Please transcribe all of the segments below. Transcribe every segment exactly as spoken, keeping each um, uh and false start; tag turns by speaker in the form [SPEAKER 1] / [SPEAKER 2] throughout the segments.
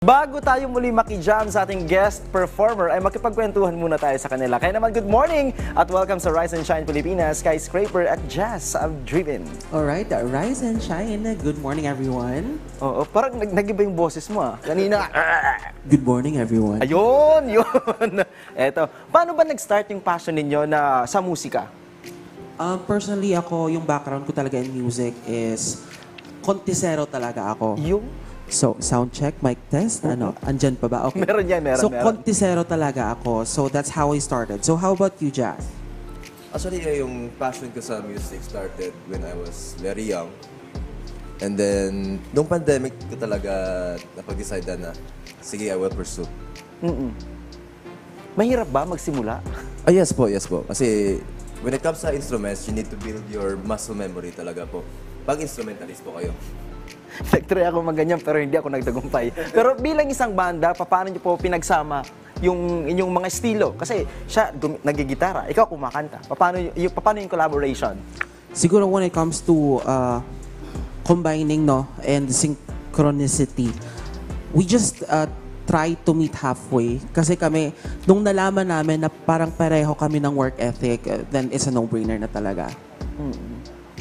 [SPEAKER 1] Bago tayo muli makijam sa ating guest performer, ay makipagkwentuhan muna tayo sa kanila. Kaya naman, good morning at welcome sa Rise and Shine Pilipinas, Skyscraper at Jazz of Driven.
[SPEAKER 2] Alright, Rise and Shine. Good morning, everyone.
[SPEAKER 1] Oo, parang nag nag-iba yung boses mo ah. Kanina,
[SPEAKER 2] Good morning, everyone.
[SPEAKER 1] ayun, yun. Eto, paano ba nag-start yung passion ninyo na sa musika?
[SPEAKER 2] Um, personally, ako, yung background ko talaga in music is kontisero talaga ako.
[SPEAKER 1] Yung?
[SPEAKER 2] So, sound check, mic test, ano, andyan pa ba? Okay.
[SPEAKER 1] Meron yan, meron,
[SPEAKER 2] So,
[SPEAKER 1] meron.
[SPEAKER 2] kontisero talaga ako. So, that's how I started. So, how about you, Jazz?
[SPEAKER 3] Actually, eh, yung passion ko sa music started when I was very young. And then, nung pandemic ko talaga napag-decide na, sige, I will pursue.
[SPEAKER 1] Mm-mm. Mahirap ba magsimula?
[SPEAKER 3] Ah, yes po, yes po. Kasi when it comes sa instruments, you need to build your muscle memory talaga po. Pag instrumentalist po kayo.
[SPEAKER 1] Nag-try ako maganyan pero hindi ako nagtagumpay. Pero bilang isang banda, paano niyo po pinagsama yung inyong mga estilo? Kasi siya gum- nagigitara, ikaw kumakanta. Paano yung, paano yung collaboration?
[SPEAKER 2] Siguro when it comes to uh, combining, no, and synchronicity, we just uh, try to meet halfway. Kasi kami, nung nalaman namin na parang pareho kami ng work ethic, uh, then it's a no-brainer na talaga.
[SPEAKER 1] Mm-hmm.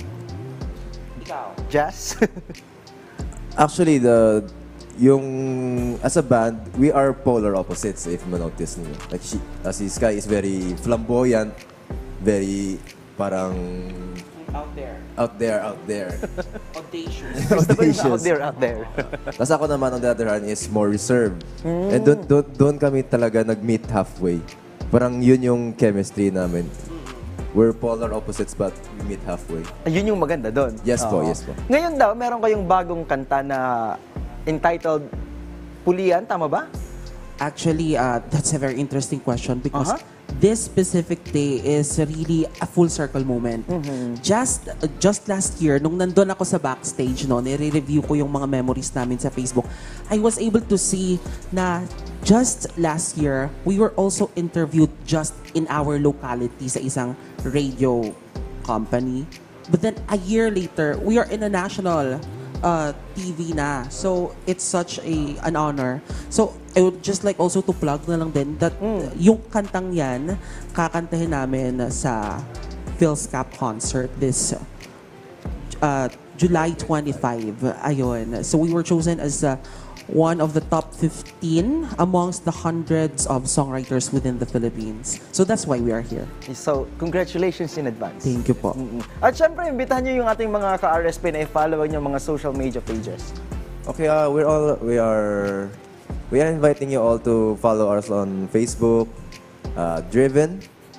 [SPEAKER 1] Ikaw? Jazz?
[SPEAKER 3] Actually, the yung as a band, we are polar opposites if you notice niyo. Like she, uh, si Sky is very flamboyant, very parang
[SPEAKER 2] Out there.
[SPEAKER 3] out there, out there.
[SPEAKER 2] Audacious.
[SPEAKER 1] Gusto ko yung out
[SPEAKER 3] Audacious.
[SPEAKER 1] there, out there.
[SPEAKER 3] Tapos ako naman on the other hand is more reserved. And doon doon doon kami talaga nag-meet halfway. Parang yun yung chemistry namin. We're polar opposites but we meet halfway.
[SPEAKER 1] Ayun yung maganda doon.
[SPEAKER 3] Yes po,
[SPEAKER 1] Oo.
[SPEAKER 3] yes po.
[SPEAKER 1] Ngayon daw, meron kayong bagong kanta na entitled Pulian, tama ba?
[SPEAKER 2] Actually, uh, that's a very interesting question because
[SPEAKER 1] Uh-huh.
[SPEAKER 2] this specific day is really a full circle moment. Just uh, just last year, nung nandun ako sa backstage, no, nire-review ko yung mga memories namin sa Facebook, I was able to see na just last year, we were also interviewed just in our locality sa isang radio company. But then a year later, we are in a national uh, T V na. So, it's such a an honor. So, I would just like also to plug na lang din that uh, yung kantang yan, kakantahin namin sa PhilSCAP concert this uh, July twenty-fifth. Ayun. So, we were chosen as uh, one of the top fifteen amongst the hundreds of songwriters within the Philippines. So, that's why we are here.
[SPEAKER 1] So, congratulations in advance.
[SPEAKER 2] Thank you po.
[SPEAKER 1] Mm-mm. At syempre, imbitahan nyo yung ating mga ka-R S P na i-follow yung mga social media pages.
[SPEAKER 3] Okay, uh, we're all we are we are inviting you all to follow us on Facebook, uh, Driven,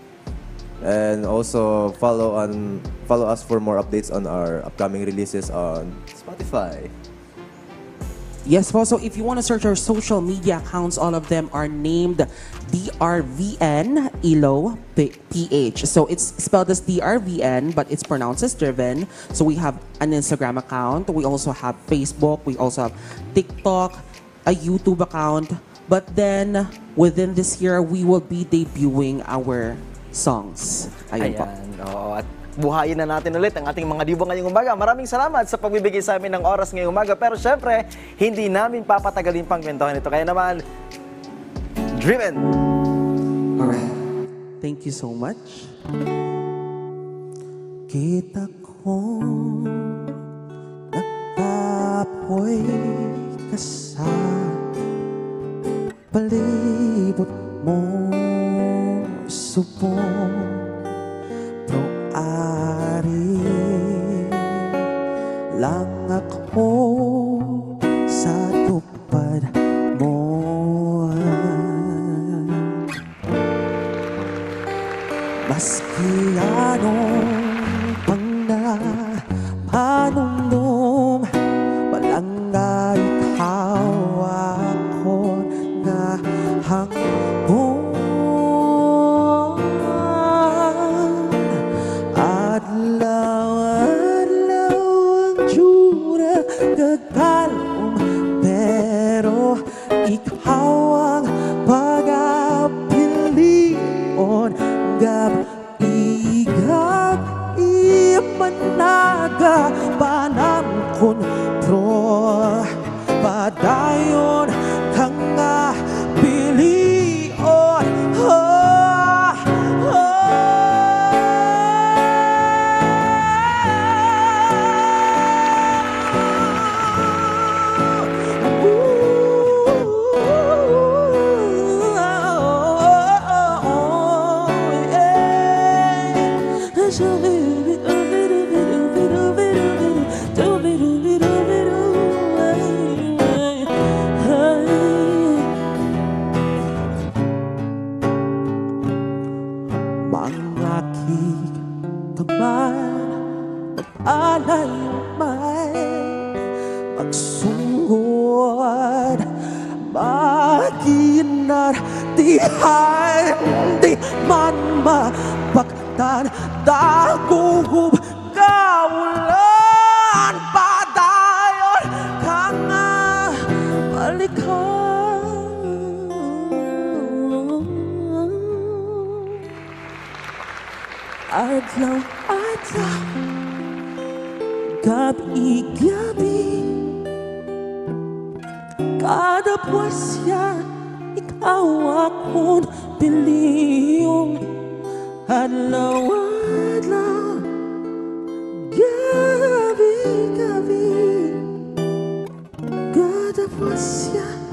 [SPEAKER 3] and also follow on follow us for more updates on our upcoming releases on Spotify.
[SPEAKER 2] Yes po, so if you want to search our social media accounts, all of them are named D R V N Ilo P H. So it's spelled as D R V N, but it's pronounced as Driven. So we have an Instagram account, we also have Facebook, we also have TikTok, a YouTube account. But then, within this year, we will be debuting our songs. Ayun po.
[SPEAKER 1] Ayan. Oo. At buhayin na natin ulit ang ating mga dibo ngayong umaga. Maraming salamat sa pagbibigay sa amin ng oras ngayong umaga. Pero syempre, hindi namin papatagalin pang kwentuhan ito. Kaya naman, Driven!
[SPEAKER 2] Alright. Thank you so much. Kita ko nagtapoy ka sa palibot mo subong pero ari lang ako sa tupad mo. Maski anong pang napanumdum, walang ikaw ako na hanggang adlaw-adlaw ang tsura gagalom, pero ikaw ang pag-apilion gab-igab imanaga panang kontrol padayon ka di hindi man mapagtan dagugub kaulan padayon ka nga balikan adlaw adlaw gabi-gabi kada puwasya ikaw akong piliyong adlaw-adlaw gabi-gabi kada puwasya